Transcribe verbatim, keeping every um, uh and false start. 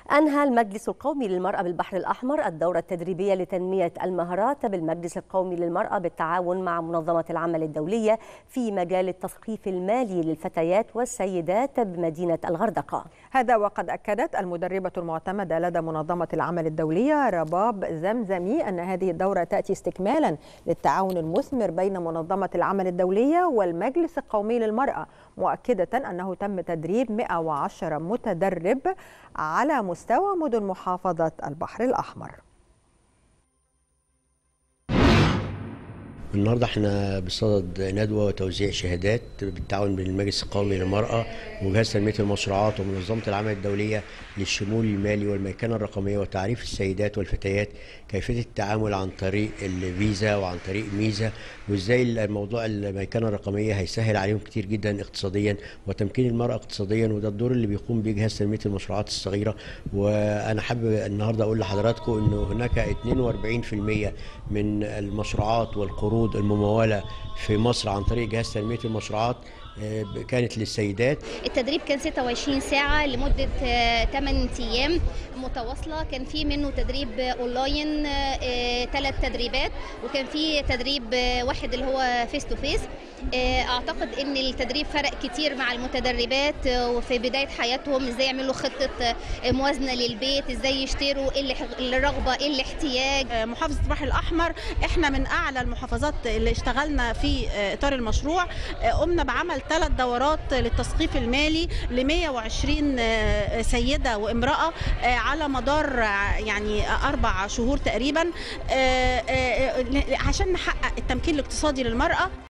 أنهى المجلس القومي للمرأة بالبحر الأحمر الدورة التدريبية لتنمية المهارات بالمجلس القومي للمرأة بالتعاون مع منظمة العمل الدولية في مجال التثقيف المالي للفتيات والسيدات بمدينة الغردقة. هذا وقد أكدت المدربة المعتمدة لدى منظمة العمل الدولية رباب زمزمي أن هذه الدورة تأتي استكمالا للتعاون المثمر بين منظمة العمل الدولية والمجلس القومي للمرأة، مؤكدة أنه تم تدريب مئة وعشرة متدرب على مستوى مدن محافظة البحر الأحمر. النهارده احنا بصدد ندوه وتوزيع شهادات بالتعاون بين المجلس القومي للمراه وجهاز تنميه المشروعات ومنظمه العمل الدوليه للشمول المالي والميكنه الرقميه وتعريف السيدات والفتيات كيفيه التعامل عن طريق الفيزا وعن طريق ميزا، وازاي الموضوع الميكنه الرقميه هيسهل عليهم كتير جدا اقتصاديا وتمكين المراه اقتصاديا، وده الدور اللي بيقوم به جهاز تنميه المشروعات الصغيره. وانا حابب النهارده اقول لحضراتكم انه هناك اثنين وأربعين بالمئة من المشروعات والقروض الممولة في مصر عن طريق جهاز تنمية المشروعات كانت للسيدات. التدريب كان ستة وعشرين ساعة لمدة ثمانية أيام متواصلة، كان في منه تدريب اونلاين ثلاث تدريبات، وكان في تدريب واحد اللي هو فيس تو فيس. اعتقد ان التدريب فرق كتير مع المتدربات وفي بداية حياتهم، ازاي يعملوا خطة موازنة للبيت، ازاي يشتروا، ايه الرغبة، ايه الاحتياج. محافظة البحر الأحمر احنا من اعلى المحافظات اللي اشتغلنا في اطار المشروع. قمنا بعمل ثلاث دورات للتثقيف المالي ل مئة وعشرين سيدة وامرأة على مدار يعني أربع شهور تقريبا، عشان نحقق التمكين الاقتصادي للمرأة.